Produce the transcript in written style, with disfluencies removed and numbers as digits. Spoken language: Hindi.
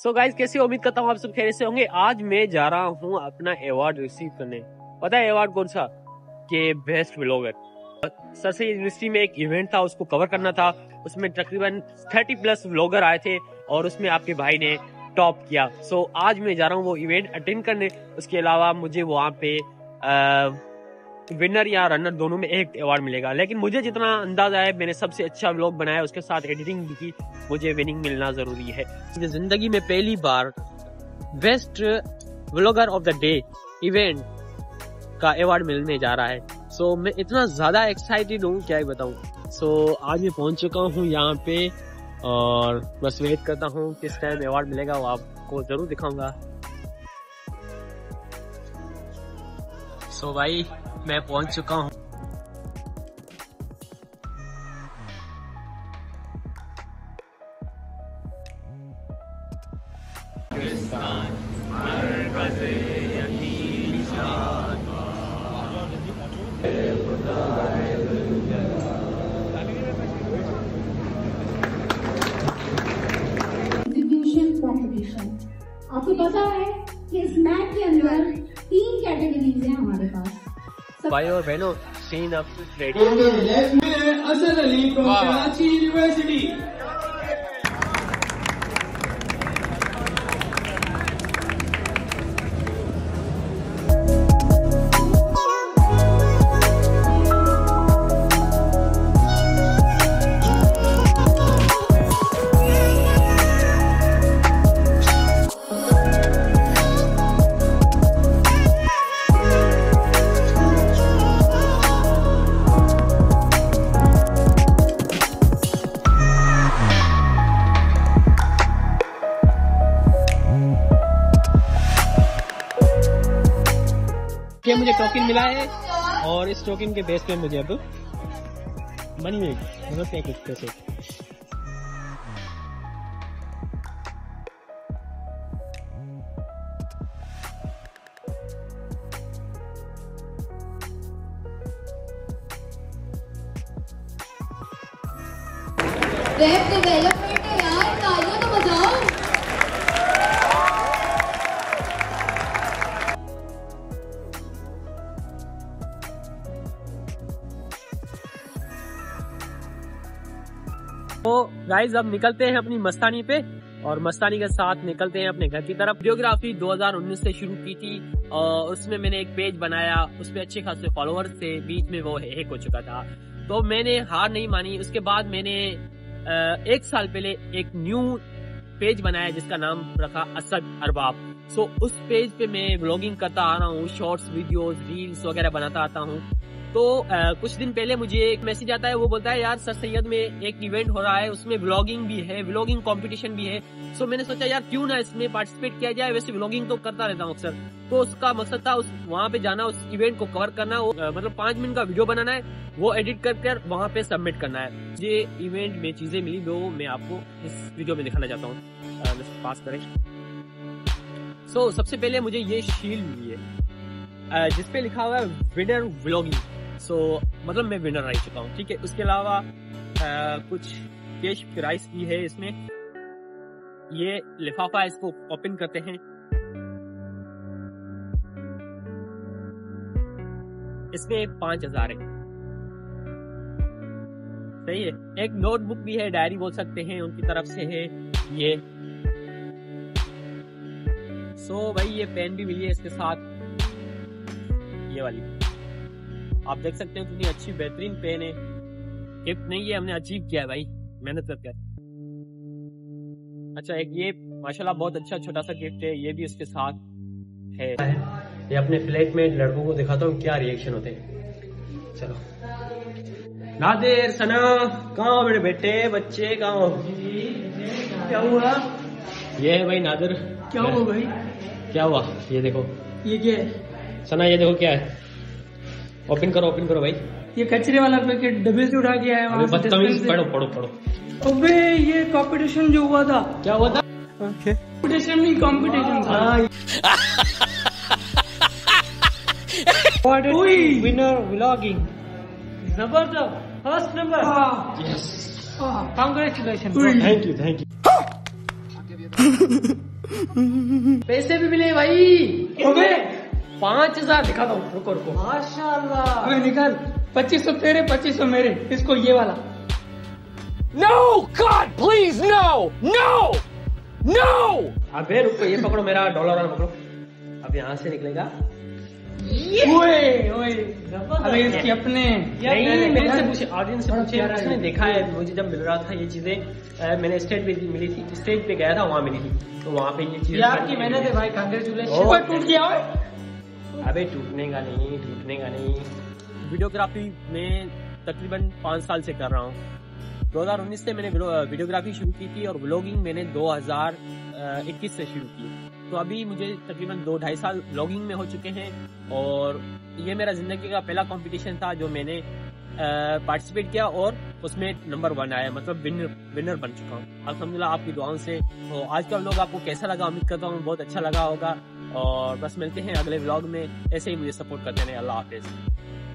सो गाइस, कैसे उम्मीद करता हूँ आप सब खैरियत से होंगे। आज मैं जा रहा हूँ अपना अवार्ड रिसीव करने। पता है अवार्ड कौन सा? कि बेस्ट व्लॉगर। सर से यूनिवर्सिटी में एक इवेंट था, उसको कवर करना था। उसमें तकरीबन 30+ व्लॉगर आए थे और उसमें आपके भाई ने टॉप किया। सो आज मैं जा रहा हूँ वो इवेंट अटेंड करने। उसके अलावा मुझे वहाँ पे विनर या रनर दोनों में एक अवार्ड मिलेगा। लेकिन मुझे जितना अंदाजा है, मैंने सबसे अच्छा व्लॉग बनाया, उसके साथ एडिटिंग भी की, मुझे विनिंग मिलना जरूरी है। जिंदगी में पहली बार best vlogger of the day event का अवार्ड मिलने जा रहा है। सो मैं इतना ज्यादा एक्साइटेड हूँ, क्या ही बताऊँ। सो आज मैं पहुंच चुका हूँ यहाँ पे और बस वेट करता हूँ किस टाइम अवार्ड मिलेगा, वो आपको जरूर दिखाऊंगा। सो भाई मैं पहुंच चुका हूँ। आपको पता है कि इस मैच के अंदर 3 कैटेगरीज हैं हमारे पास। भाई और बहनों, सीन अब रेडी। असद अली को कराची यूनिवर्सिटी। ये मुझे टोकन मिला है और इस टोकन के बेस पे मुझे अब मनी मिलेगी, मतलब क्या कुछ पैसे। वेब डेवलपमेंट है यार, तालियां तो बजाओ। तो गाइज अब निकलते हैं अपनी मस्तानी पे और मस्तानी के साथ निकलते हैं अपने घर की तरफ। वीडियोग्राफी 2019 से शुरू की थी और उसमें मैंने एक पेज बनाया, उसपे अच्छे खासे फॉलोअर्स थे, बीच में वो हैक हो चुका था। तो मैंने हार नहीं मानी। उसके बाद मैंने 1 साल पहले एक न्यू पेज बनाया जिसका नाम रखा असद अरबाब। सो उस पेज पे मैं व्लॉगिंग करता आ रहा हूँ, शॉर्ट्स वीडियोस रील्स वगैरह बनाता आता हूँ। तो कुछ दिन पहले मुझे एक मैसेज आता है, वो बोलता है यार सर सैयद में एक इवेंट हो रहा है, उसमें व्लॉगिंग भी है, व्लॉगिंग कंपटीशन भी है। सो मैंने सोचा यार क्यों ना इसमें पार्टिसिपेट किया जाए। वैसे व्लॉगिंग तो करता रहता हूँ अक्सर, तो उसका मकसद था वहाँ पे जाना, उस इवेंट को कवर करना। मतलब 5 मिनट का वीडियो बनाना है, वो एडिट कर वहाँ पे सबमिट करना है। ये इवेंट में चीजें मिली जो मैं आपको इस वीडियो में दिखाना चाहता हूँ। पास करें। सो सबसे पहले मुझे ये शील्ड मिली है जिसपे लिखा हुआ है विनर व्लॉगिंग। सो मतलब मैं विनर रह चुका हूँ, ठीक है। उसके अलावा कुछ कैश प्राइस भी है इसमें। ये लिफाफा, इसको ओपन करते हैं। इसमें 5000 है, सही है। एक नोटबुक भी है, डायरी बोल सकते हैं, उनकी तरफ से है ये। सो भाई ये पेन भी मिली है इसके साथ, ये वाली। आप देख सकते हो कितनी अच्छी बेहतरीन पेन है। गिफ्ट नहीं है, हमने अचीव किया है भाई मेहनत करके। अच्छा एक ये माशाल्लाह बहुत अच्छा छोटा सा गिफ्ट है, ये भी उसके साथ है। ये अपने फ्लैटमेट लड़कों को दिखाता हूँ क्या रिएक्शन होते हैं। चलो नादिर, सना, कहाँ हो मेरे बेटे बच्चे, कहाँ हो? क्या हुआ? ये है भाई नादिर। क्या हुआ भाई? क्या हुआ? ये देखो। ये क्या है? सना ये देखो क्या है। ओपन करो भाई। ये कचरे वाला पैकेट डब्बे से उठा के आया वहाँ से। बदतमीज, पढ़ो। अबे ये कंपटीशन जो हुआ था। क्या हुआ था? कंपटीशन नहीं, कंपटीशन था। विनर व्लॉगिंग जबरदस्त, first number. Yes, congratulation. Thank you. पैसे भी मिले भाई। हो गए 5000 दिखाता हूँ, रुको रुको। माशाल्लाह। अबे निकल, 2500 तेरे 2500 मेरे, इसको ये वाला। No God please no no no। अबे रुको, ये पकड़ो, मेरा डॉलर वाला पकड़ो। अब यहाँ से निकलेगा। ओए ओए, अबे इसकी अपने नहीं, मेरे से पूछे, ऑडियंस से पूछे, उसने देखा है मुझे जब मिल रहा था ये चीजें। मैंने स्टेज पे मिली थी, स्टेज पे गया था, वहाँ मिली थी, तो वहाँ पे ये चीज आपकी मेहनत है भाई, कांग्रेचुलेशन। टूट गया। अबे टूटने का नहीं, टूटने का नहीं। वीडियोग्राफी में तकरीबन 5 साल से कर रहा हूँ। 2019 से मैंने वीडियोग्राफी शुरू की थी और व्लॉगिंग मैंने 2021 से शुरू की। तो अभी मुझे तकरीबन 2-2.5 साल व्लॉगिंग में हो चुके हैं और ये मेरा जिंदगी का पहला कंपटीशन था जो मैंने पार्टिसिपेट किया और उसमें नंबर 1 आया, मतलब विनर बन चुका हूँ अल्हम्दुलिल्लाह आपकी दुआओं से। तो आज का व्लॉग आपको कैसा लगा, उम्मीद करता हूँ बहुत अच्छा लगा होगा। और बस मिलते हैं अगले व्लॉग में, ऐसे ही मुझे सपोर्ट करते रहें। अल्लाह हाफिज।